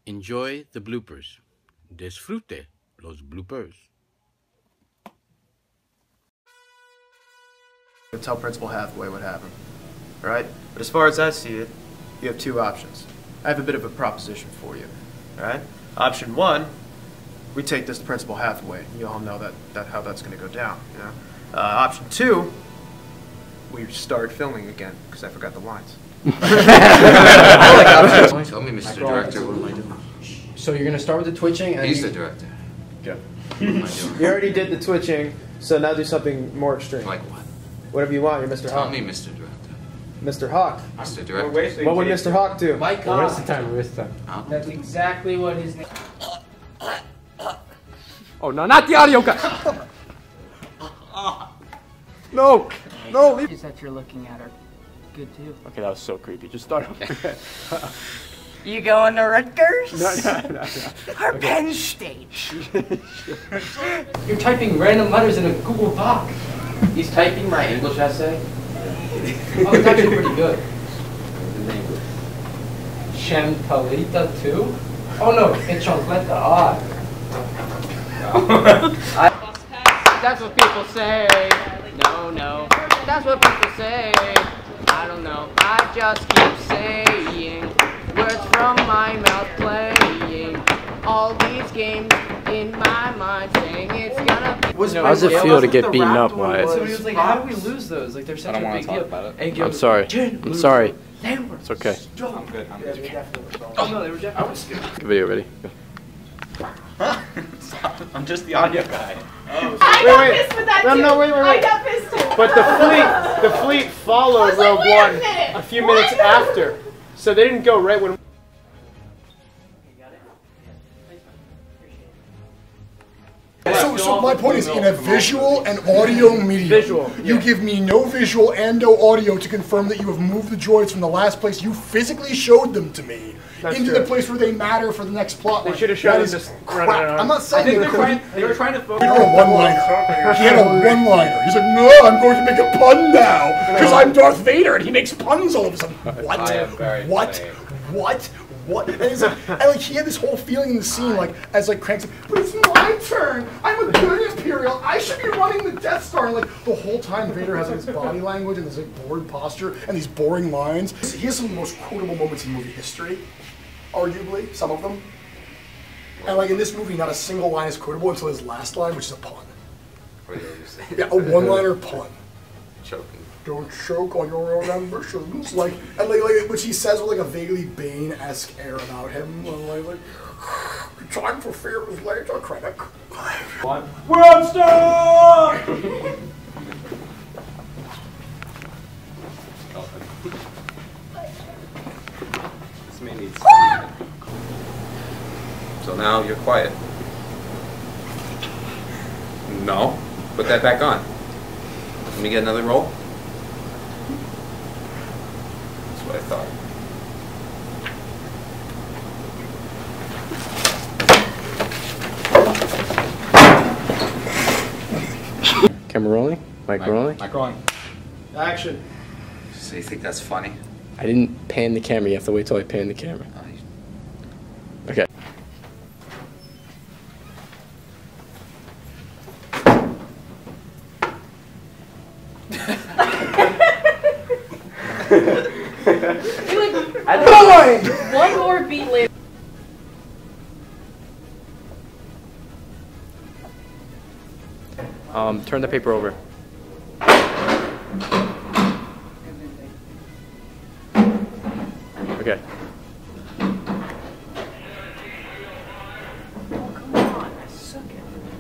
Enjoy the bloopers. Disfrute los bloopers. Tell Principal Hathaway what happened, alright? But as far as I see it, you have two options. I have a bit of a proposition for you, alright? Option one, we take this to Principal Hathaway. You all know that how that's going to go down, you know? Option two, we start filming again, because I forgot the lines. I like options. Tell me, Mr. Director, what am I doing? So you're going to start with the twitching? And He's the director. Yeah. What am I doing? You already did the twitching, so now do something more extreme. Like what? Whatever you want, you're Mr. Tell Hawk. me, Mr. Director. Mr. Hawk. Mr. Director. What would Mr. Hawk do? My God. Waste of time, waste of time. Huh? That's exactly what his name. Oh, no, not the audio guy. No, no. Is that you're looking at are good too. Okay, that was so creepy. Just start over. You going to Rutgers? No. Or Penn State? You're typing random letters in a Google Doc. He's typing my English essay. Oh, it's actually pretty good. Chantalita too? Oh no, it's Chantalita. Ah. That's what people say. No. That's what people say. I don't know. I just keep saying words from my mouth playing. All these games in my mind saying it's gonna be. How does it feel to get beaten up, Wyatt? So he was like, how do we lose those? Like, they're such a big deal. I'm sorry. I'm sorry. It's okay. I'm good. Yeah, they definitely were. Oh no, they were definitely. Good video, ready? Go. I'm just the audio guy. I got pissed with that too. No, wait. I got pissed too. But the fleet followed Rogue One a few minutes after, so they didn't go right when. So my point is, in a visual and audio medium, you give me no visual and no audio to confirm that you have moved the droids from the last place you physically showed them to me into the place where they matter for the next plot. They should have shown them just running around. I'm not saying They were trying to focus. He had a one-liner. He had a one-liner. He's like, no, I'm going to make a pun now because I'm Darth Vader, and he makes puns all of a sudden. What? I am very What? And, like he had this whole feeling in the scene, like as like Crank's like, but it's my turn. I'm a good Imperial. I should be running the Death Star. And like the whole time, Vader has like his body language and this like bored posture and these boring lines. He has some of the most quotable moments in movie history, arguably some of them. And like in this movie, not a single line is quotable until his last line, which is a pun. What did I just say? Yeah, a one-liner pun. Choking. Don't choke on your own ambitions, like, and like, which he says with like a vaguely Bane-esque air about him, like, time for fear is later, critic. This man needs. So now you're quiet. No. Put that back on. Let me get another roll. That's what I thought. Camera rolling? Mic rolling? Mic rolling. Action. So you think that's funny? I didn't pan the camera. You have to wait till I pan the camera. Okay. One more beat later. Turn the paper over. Okay. Come on, I suck at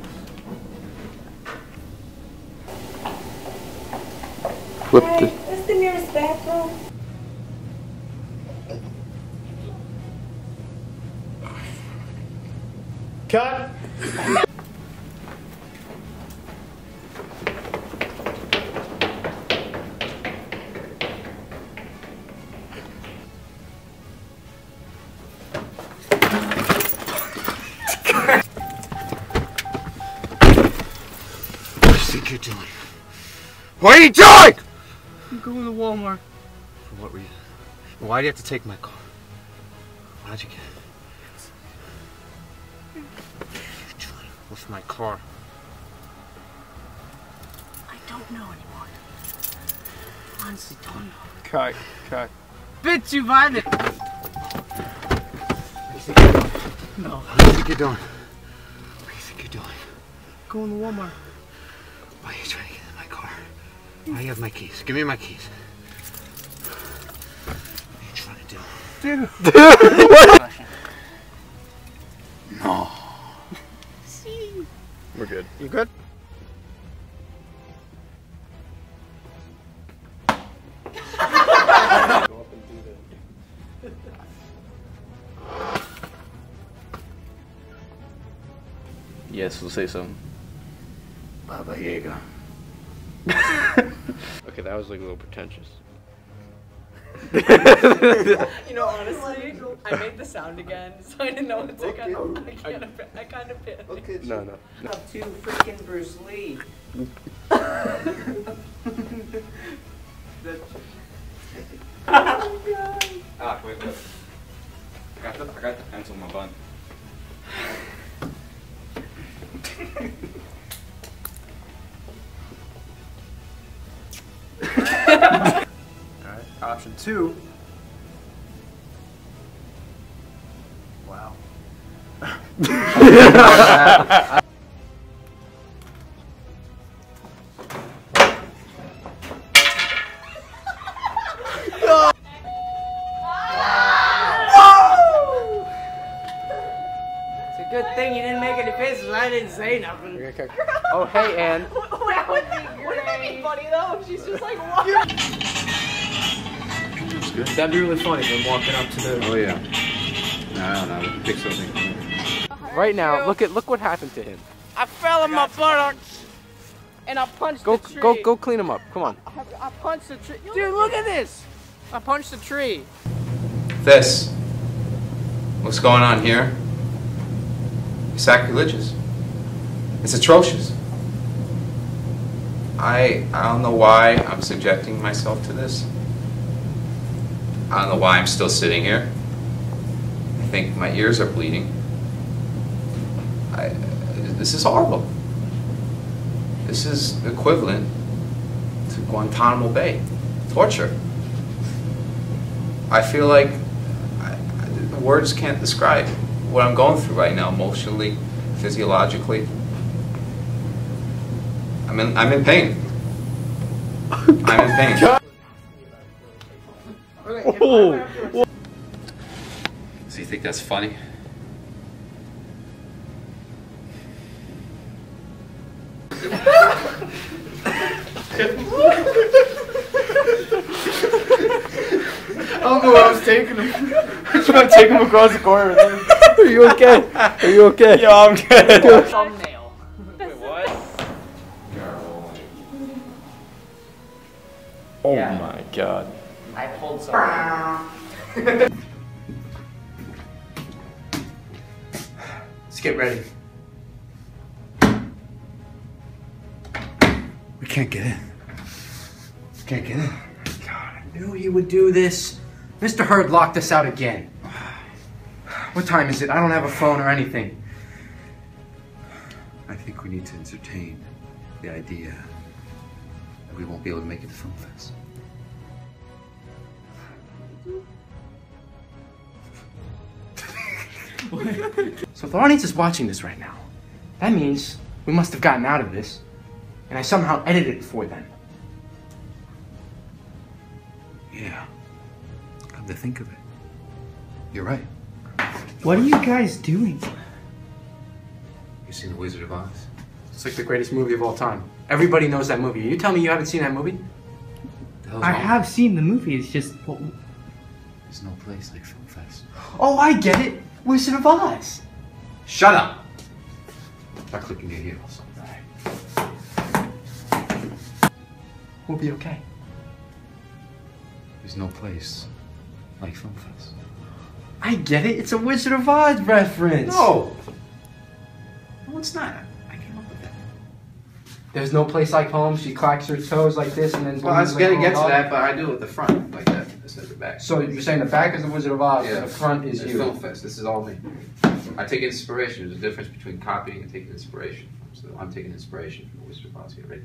Flip the. What's the nearest bathroom? Cut. think you're doing? What are you doing? I'm going to Walmart. For what reason? Why do you have to take my car? Why'd you get it? with my car? I don't know anymore. Honestly, don't know. Cut. Bit too violent. No. What do you think you're doing? What do you think you're doing? Go in the Walmart. Why are you trying to get in my car? I have my keys. Give me my keys. What are you trying to do? No. We're good. You good? Yes, we'll say something. Baba Yaga. Okay, that was like a little pretentious. You know, honestly, I made the sound again, so I didn't know what to kind of. I kind of panicked. Okay. No. Up to freaking Bruce Lee. Ah, wait. I got the pencil in my bun. Alright, option 2. Wow. It's a good thing you didn't make any faces and I didn't say nothing. Oh, hey, Ann. That would be Wouldn't that be funny though? If she's just like, what? That'd be really funny if I'm walking up to the... Oh yeah. No, I don't know. Pick something. Right now, look what happened to him. I fell on my buttocks and I punched the tree. Go clean him up. Come on. I punched the tree. Dude, look at this. I punched the tree. This. What's going on here? It's sacrilegious. It's atrocious. I don't know why I'm subjecting myself to this. I don't know why I'm still sitting here. I think my ears are bleeding. This is horrible. This is equivalent to Guantanamo Bay. Torture. I feel like the words can't describe what I'm going through right now, emotionally, physiologically. I'm in pain. I'm in pain. So you think that's funny? I don't know where I was taking him. I was trying to take him across the corner. Are you okay? Are you okay? Yeah, I'm good. Thumbnail. Wait, what? Oh Yeah. my God. I pulled something. Let's get ready. We can't get in. Can't get in. I knew he would do this. Mr. Hurd locked us out again. What time is it? I don't have a phone or anything. I think we need to entertain the idea that we won't be able to make it to Film Fest. So if the audience is watching this right now, that means we must have gotten out of this, and I somehow edited it for them. Yeah. Come to think of it, you're right. What are you guys doing? You seen The Wizard of Oz? It's like the greatest movie of all time. Everybody knows that movie. You tell me you haven't seen that movie? The hell's I wrong? have seen the movie. It's just. Well, There's no place like Film Fest. Oh, I get it. Wizard of Oz. Shut up! Start clicking your heels. We'll be okay. There's no place like Film Fest. I get it. It's a Wizard of Oz reference. No! No, it's not. I came up with that. There's no place like home. She clacks her toes like this and then. Well, I was gonna get to that, but I do it at the front, like that. instead of the back. So you're saying the back is the Wizard of Oz, Yeah. and the front is It's you. Film Fest. This is all me. I take inspiration. There's a difference between copying and taking inspiration. So I'm taking inspiration from the Wizard of Oz here, right?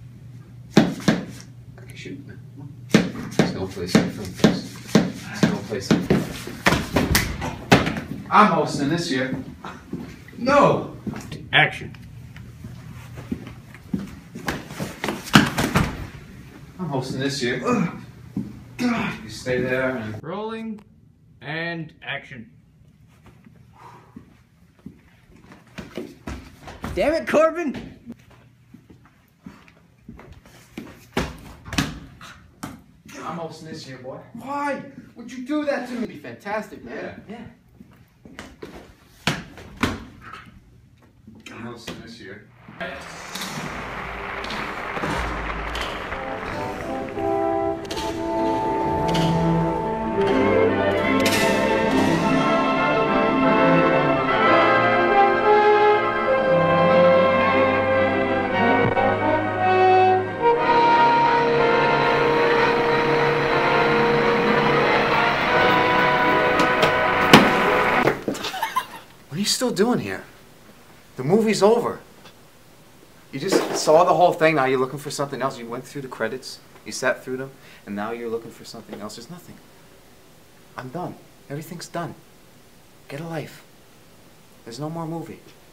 I can shoot, man. There's no place like Film Fest. There's no place like I'm hosting this year. No! Action. I'm hosting this year. Ugh. God! You stay there and... Rolling and action. Damn it, Corbin! I'm hosting this year, boy. Why would you do that to me? It'd be fantastic, man. Yeah. I'm hosting this year. What are you still doing here? The movie's over. You just saw the whole thing, now you're looking for something else. You went through the credits, you sat through them, and now you're looking for something else. There's nothing. I'm done. Everything's done. Get a life. There's no more movie.